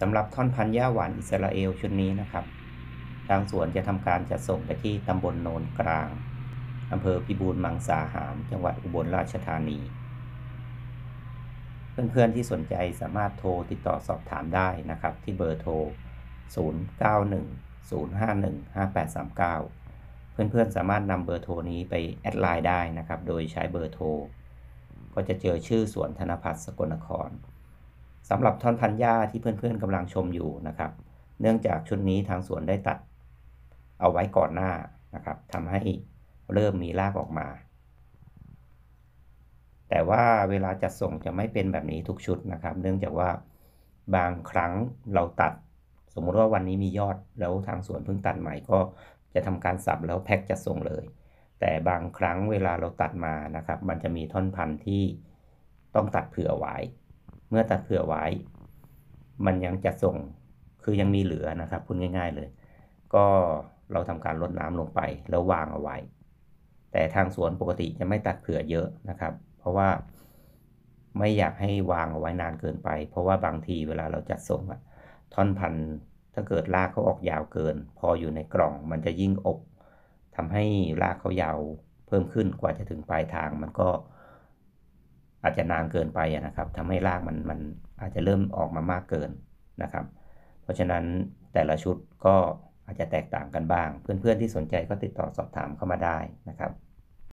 สำหรับท่อนพันธุ์หญ้าหวานอิสราเอลชุดนี้นะครับทางสวนจะทำการจัดส่งไปที่ตำบลโนนกลางอำเภอพิบูลมังสาหารจังหวัดอุบลราชธานีเพื่อนๆที่สนใจสามารถโทรติดต่อสอบถามได้นะครับที่เบอร์โทร 0910515839 เพื่อนๆสามารถนำเบอร์โทรนี้ไปแอดไลน์ได้นะครับโดยใช้เบอร์โทรก็จะเจอชื่อสวนธนพัฒน์สกลนครสำหรับท่อนพันธุ์หญ้าที่เพื่อนๆกำลังชมอยู่นะครับเนื่องจากชุดนี้ทางสวนได้ตัดเอาไว้ก่อนหน้านะครับทำให้เริ่มมีรากออกมาแต่ว่าเวลาจัดส่งจะไม่เป็นแบบนี้ทุกชุดนะครับเนื่องจากว่าบางครั้งเราตัดสมมุติว่าวันนี้มียอดแล้วทางสวนเพิ่งตัดใหม่ก็จะทำการสับแล้วแพ็คจัดส่งเลยแต่บางครั้งเวลาเราตัดมานะครับมันจะมีท่อนพันธุ์ที่ต้องตัดเผื่อไว้เมื่อตัดเผื่อไว้มันยังจัดส่งคือยังมีเหลือนะครับพูดง่ายๆเลยก็เราทำการลดน้ำลงไปแล้ววางเอาไว้แต่ทางสวนปกติจะไม่ตัดเผื่อเยอะนะครับเพราะว่าไม่อยากให้วางเอาไว้นานเกินไปเพราะว่าบางทีเวลาเราจัดส่งท่อนพันธุ์ถ้าเกิดรากเขาออกยาวเกินพออยู่ในกล่องมันจะยิ่งอบทำให้รากเขายาวเพิ่มขึ้นกว่าจะถึงปลายทางมันก็อาจจะนานเกินไปนะครับทำให้รากมันอาจจะเริ่มออกมามากเกินนะครับเพราะฉะนั้นแต่ละชุดก็อาจจะแตกต่างกันบ้างเพื่อนๆที่สนใจก็ติดต่อสอบถามเข้ามาได้นะครับ